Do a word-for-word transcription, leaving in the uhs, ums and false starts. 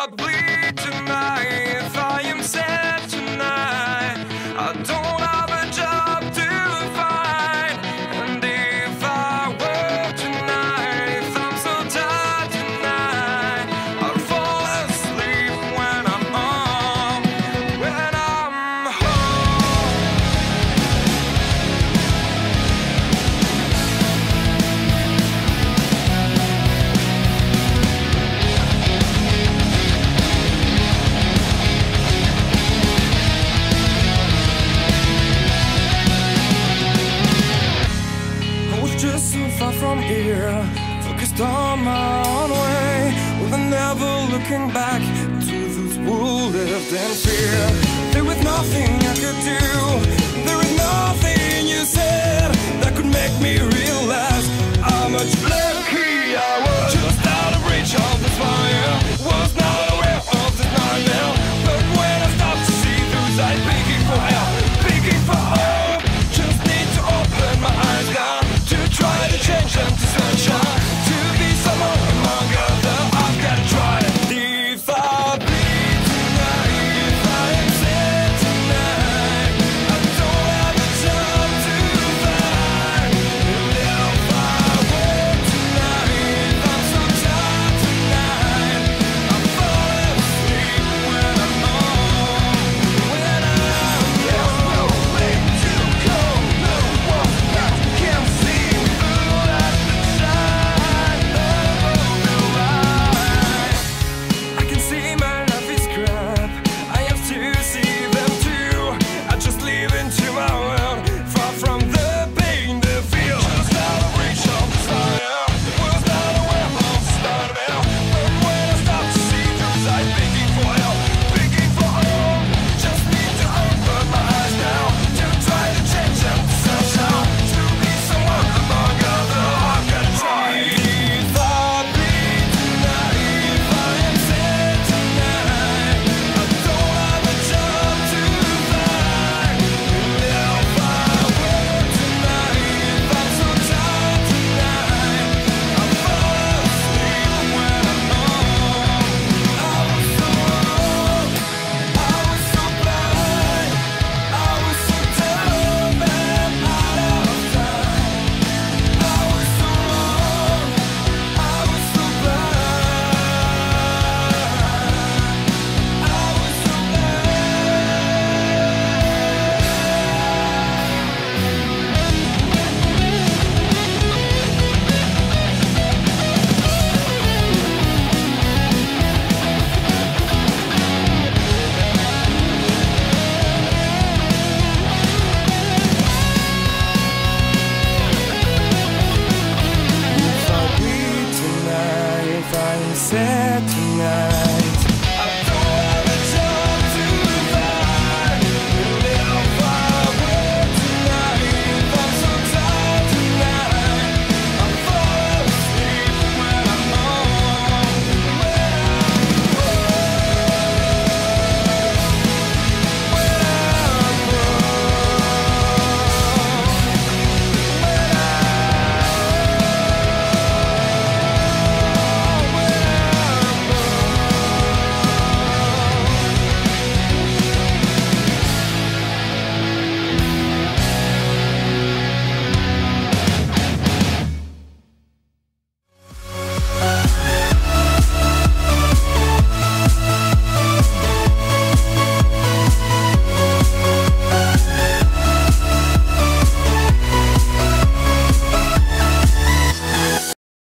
bleed tonight, if I am sad tonight, I don't have a job to find. And if I work tonight, if I'm so tired tonight, I'll fall asleep when I'm home, when I'm home. I was just so far from here, focused on my own way, with never looking back to those who lived in fear. There was nothing I could do, there was nothing you said that could make me realize how much lucky I was. Just out of reach of this fire.